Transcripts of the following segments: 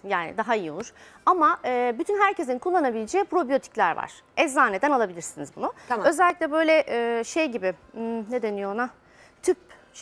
yani daha iyi olur. Ama bütün herkesin kullanabileceği probiyotikler var. Eczaneden alabilirsiniz bunu. Tamam. Özellikle böyle şey gibi ne deniyor ona? Tüp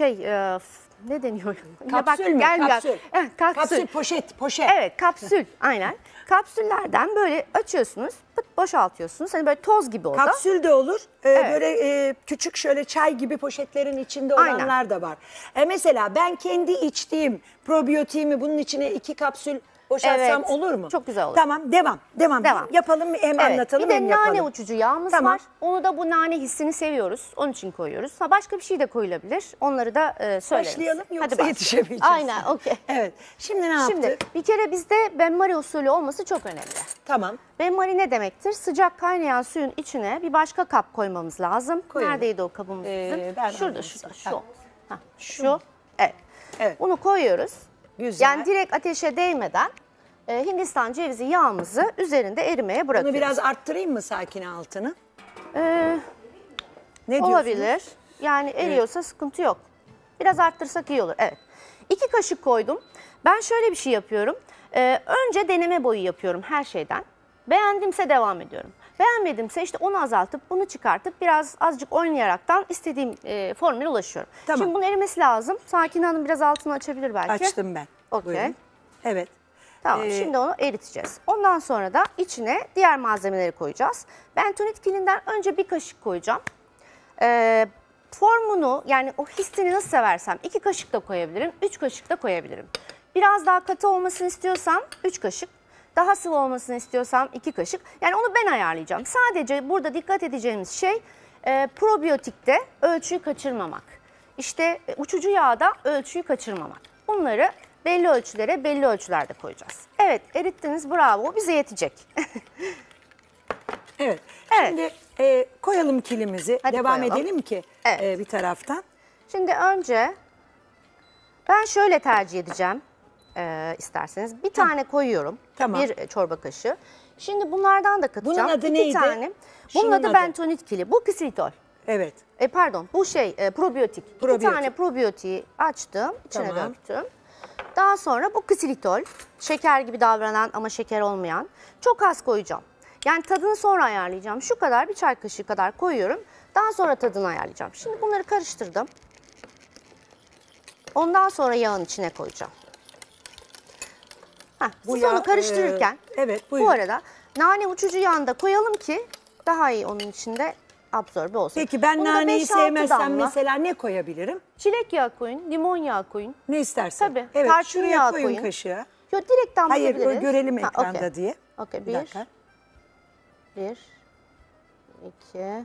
ne deniyor? Kapsül mü? Gel. Kapsül. Evet, kapsül. Poşet. Evet, kapsül aynen. Kapsüllerden böyle açıyorsunuz, boşaltıyorsunuz. Hani böyle toz gibi o da. Kapsül de olur. Evet. Böyle küçük şöyle çay gibi poşetlerin içinde Aynen. olanlar da var. Mesela ben kendi içtiğim probiyotiğimi bunun içine 2 kapsül boşaltsam Evet, olur mu? çok güzel olur. Tamam, devam. Yapalım, hem anlatalım Bir hem de yapalım. nane uçucu yağımız Tamam. var. Onu da bu nane hissini seviyoruz. Onun için koyuyoruz. Başka bir şey de koyulabilir. Onları da söyleriz. Başlayalım yoksa başla. yetişemeyeceğiz. Aynen, okey. Evet. Şimdi ne yaptık? Şimdi bir kere bizde benmari usulü olması çok önemli. Tamam. Benmari ne demektir? Sıcak kaynayan suyun içine bir başka kap koymamız lazım. Koyalım. Neredeydi o kabımız bizim? Ben Şurada, anladım. şu. Ha. Şu. Evet. Evet. Bunu koyuyoruz. Güzel. Yani direkt ateşe değmeden Hindistan cevizi yağımızı üzerinde erimeye bırakıyoruz. Bunu biraz arttırayım mı Sakine altını? Ne diyorsunuz? Olabilir. Yani eriyorsa sıkıntı yok. Biraz arttırsak iyi olur. Evet. 2 kaşık koydum. Ben şöyle bir şey yapıyorum. Önce deneme boyu yapıyorum her şeyden. Beğendimse devam ediyorum. Beğenmedimse işte onu azaltıp bunu çıkartıp biraz azıcık oynayaraktan istediğim formüle ulaşıyorum. Tamam. Şimdi bunun erimesi lazım. Sakine Hanım biraz altını açabilir belki. Açtım ben. Okey. Buyurun. Evet. Tamam, şimdi onu eriteceğiz. Ondan sonra da içine diğer malzemeleri koyacağız. Bentonit kilinden önce 1 kaşık koyacağım. Formunu, yani o hissini nasıl seversem 2 kaşık da koyabilirim, 3 kaşık da koyabilirim. Biraz daha katı olmasını istiyorsam 3 kaşık, daha sıvı olmasını istiyorsam 2 kaşık. Yani onu ben ayarlayacağım. Sadece burada dikkat edeceğimiz şey probiyotikte ölçüyü kaçırmamak. İşte uçucu yağda ölçüyü kaçırmamak. Bunları belli ölçülere, belli ölçülerde koyacağız. Evet, erittiniz, bravo, bize yetecek. Evet. Evet. Şimdi koyalım kilimizi. Hadi Devam koyalım. edelim ki Evet. bir taraftan. Şimdi önce ben şöyle tercih edeceğim isterseniz. Bir tane koyuyorum. Tamam. 1 çorba kaşığı. Şimdi bunlardan da katacağım. Bunun adı 2 neydi? tane. Bunun Şunun adı adı. bentonit kili. Bu ksilitol. Evet. Pardon, bu probiyotik. 2 Probiyotik. tane probiyotiği açtım, içine Tamam. döktüm. Daha sonra bu ksilitol, şeker gibi davranan ama şeker olmayan, çok az koyacağım. Yani tadını sonra ayarlayacağım. Şu kadar, 1 çay kaşığı kadar koyuyorum. Daha sonra tadını ayarlayacağım. Şimdi bunları karıştırdım. Ondan sonra yağın içine koyacağım. Siz yağ, onu karıştırırken, evet, buyurun. bu arada nane uçucu yağını da koyalım ki daha iyi onun içinde absorbe olsun. Peki ben Bunda naneyi 5-6 sevmezsem damla mesela ne koyabilirim? çilek yağı koyun, limon yağı koyun. Ne istersen. Tabii, Evet, tarçın şuraya yağı koyun koyun. kaşığı. Yo, direkt damlatabiliriz. Hayır, görelim ekranda okey. diye. Okey, Bir dakika. 1, 2,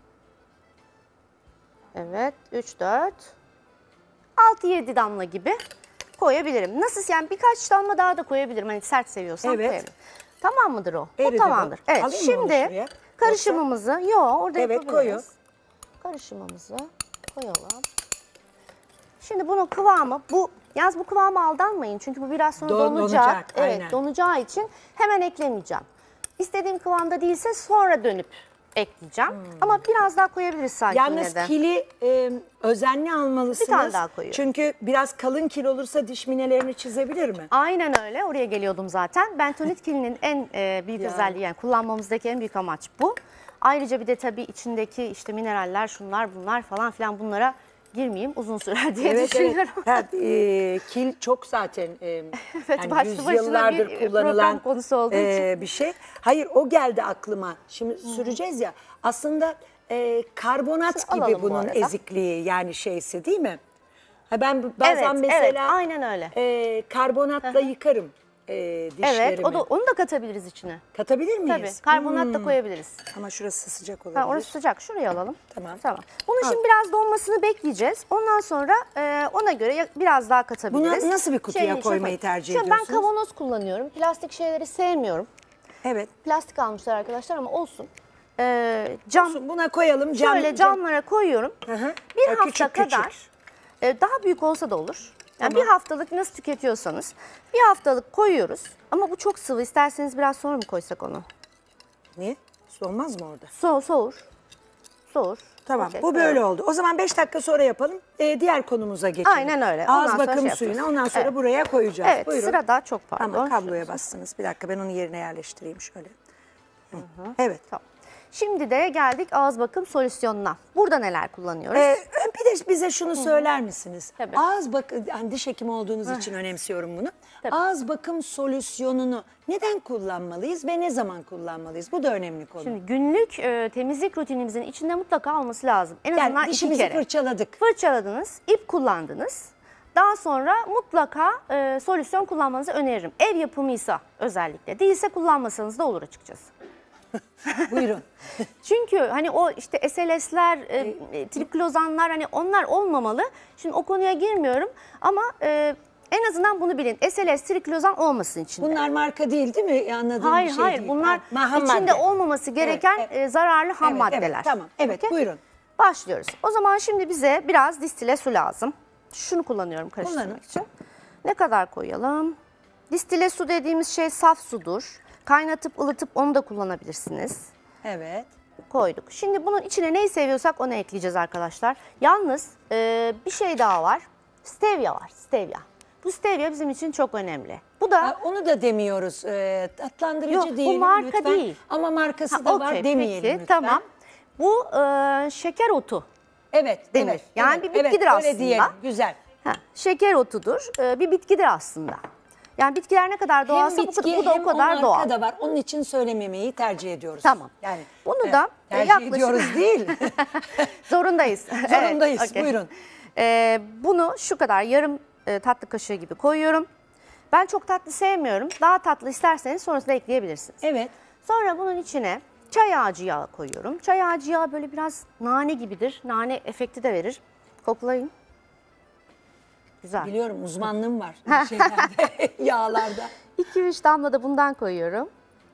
evet, 3, 4, 6-7 damla gibi koyabilirim. Nasıl yani, birkaç damla daha da koyabilirim. Hani sert seviyorsam Evet. koyabilirim. Tamam mıdır o? Eridi O tamamdır. bu. Evet, Alayım mı onu şimdi şuraya? karışımımızı, orada Evet, yapabiliriz. koyun. Karışımımızı koyalım. Şimdi bunun kıvamı, yalnız bu kıvama aldanmayın. Çünkü bu biraz sonra donacak. Evet, aynen. donacağı için hemen eklemeyeceğim. İstediğim kıvamda değilse sonra dönüp ekleyeceğim. Ama biraz daha koyabiliriz sanki Yalnız yine de. kili özenli almalısınız. Bir tane daha koyuyorum. Çünkü biraz kalın kil olursa diş minelerini çizebilir mi? Aynen öyle. Oraya geliyordum zaten. Bentonit kilinin en büyük özelliği, yani kullanmamızdaki en büyük amaç bu. Ayrıca bir de tabii içindeki işte mineraller, şunlar bunlar falan filan, bunlara girmeyeyim, uzun sürer diye düşünüyorum. Evet. Kil çok zaten yani başlı başına yüzyıllardır bir kullanılan program konusu olduğu için. bir şey. Hayır, o geldi aklıma. Şimdi süreceğiz ya. Aslında karbonat Şunu gibi alalım bu bunun arada. ezikliği, yani şeysi değil mi? Ben bazen Evet, mesela aynen öyle. karbonatla yıkarım dişlerimi. Evet, onu da katabiliriz içine. Katabilir miyiz? Tabii, karbonat da koyabiliriz. Ama şurası sıcak olabilir. Orası sıcak, şuraya alalım. Tamam. Bunun şimdi biraz donmasını bekleyeceğiz. Ondan sonra ona göre biraz daha katabiliriz. Bunu nasıl bir kutuya içine koymayı tercih Ben ediyorsunuz? kavanoz kullanıyorum. Plastik şeyleri sevmiyorum. Evet. Plastik almışlar arkadaşlar ama olsun. Cam. Buna koyalım. Şöyle camlara koyuyorum. Hı. Bir Ya, hafta küçük. kadar, daha büyük olsa da olur. Yani Tamam. bir haftalık nasıl tüketiyorsanız bir haftalık koyuyoruz. Ama bu çok sıvı. İsterseniz biraz sonra mı koysak onu? Niye? Su olmaz mı orada? Soğur. Tamam, Okey, bu böyle oldu. O zaman 5 dakika sonra yapalım. Diğer konumuza geçelim. Aynen öyle. Ondan Ağız sonra bakım şey suyunu yapacağız. ondan sonra Evet. buraya koyacağız. Evet, Buyurun. sırada çok pardon. Ama kabloya bastınız. Bir dakika ben onu yerine yerleştireyim şöyle. Hı. Evet. Tamam. Şimdi de geldik ağız bakım solüsyonuna. Burada neler kullanıyoruz? Bir de bize şunu söyler misiniz? Tabii. Ağız bakım, yani diş hekimi olduğunuz için önemsiyorum bunu. Tabii. Ağız bakım solüsyonunu neden kullanmalıyız ve ne zaman kullanmalıyız? Bu da önemli konu. Şimdi günlük temizlik rutinimizin içinde mutlaka olması lazım. En azından Yani iki dişimizi kere. fırçaladık. Fırçaladınız, ip kullandınız. Daha sonra mutlaka solüsyon kullanmanızı öneririm. Ev yapımıysa özellikle. Değilse kullanmasanız da olur açıkçası. Buyurun. Çünkü hani o işte SLS'ler, triklozanlar hani onlar olmamalı. Şimdi o konuya girmiyorum ama en azından bunu bilin. SLS, triklozan olmasın içinde. Bunlar marka değil mi? Anladığım Hayır bir şey hayır değil. bunlar Ham içinde madde. olmaması gereken Evet, zararlı ham Evet, maddeler. evet, tamam. Evet, Okey? buyurun. Başlıyoruz. O zaman şimdi bize biraz distile su lazım. Şunu kullanıyorum karıştırmak Kullanın. için. Ne kadar koyalım? Distile su dediğimiz şey saf sudur. Kaynatıp ılıtıp onu da kullanabilirsiniz. Evet. Koyduk. Şimdi bunun içine neyi seviyorsak onu ekleyeceğiz arkadaşlar. Yalnız bir şey daha var. Stevia var. Stevia. Bu stevia bizim için çok önemli. Bu da Onu da demiyoruz. Tatlandırıcı Yok, bu diyelim marka lütfen. değil. Ama markası da var okey, demeyelim peki, lütfen. tamam. Bu şeker otu. Evet. denir. Evet, Yani evet, bir bitkidir evet, aslında. Öyle diyelim. Güzel. Şeker otudur. Bir bitkidir aslında. Yani bitkiler ne kadar doğalsa Hem bitki bu da hem o kadar marka doğal. da var. Onun için söylememeyi tercih ediyoruz. Tamam. Yani Bunu da tercih yaklaşık ediyoruz değil. zorundayız. Zorundayız. Evet, okey. Buyurun. Bunu şu kadar yarım tatlı kaşığı gibi koyuyorum. Ben çok tatlı sevmiyorum. Daha tatlı isterseniz sonrasında ekleyebilirsiniz. Evet. Sonra bunun içine çay ağacı yağı koyuyorum. Çay ağacı yağı böyle biraz nane gibidir. Nane efekti de verir. Koklayın. Güzel. Biliyorum uzmanlığım var şeylerde, yağlarda. 2-3 damla da bundan koyuyorum.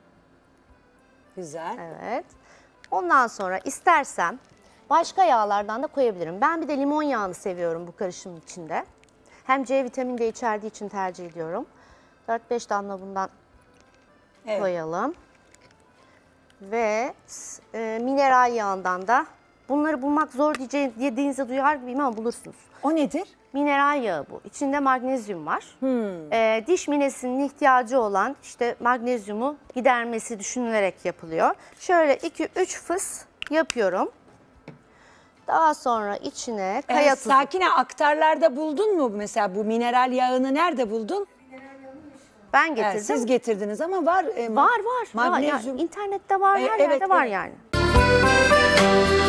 Güzel. Evet. Ondan sonra istersem başka yağlardan da koyabilirim. Ben bir de limon yağını seviyorum bu karışımın içinde. Hem C vitamini de içerdiği için tercih ediyorum. 4-5 damla bundan Evet. koyalım. Ve mineral yağından da bunları bulmak zor dediğinizi duyar gibiyim ama bulursunuz. O nedir? Mineral yağı bu. İçinde magnezyum var. Diş minesinin ihtiyacı olan işte magnezyumu gidermesi düşünülerek yapılıyor. Şöyle 2-3 fıs yapıyorum. Daha sonra içine kaya tuzu. Sakine aktarlarda buldun mu mesela bu mineral yağını nerede buldun? Ben Evet, getirdim. siz getirdiniz ama var. Var. Magnezyum. İnternette var, her Evet, yerde var evet. yani.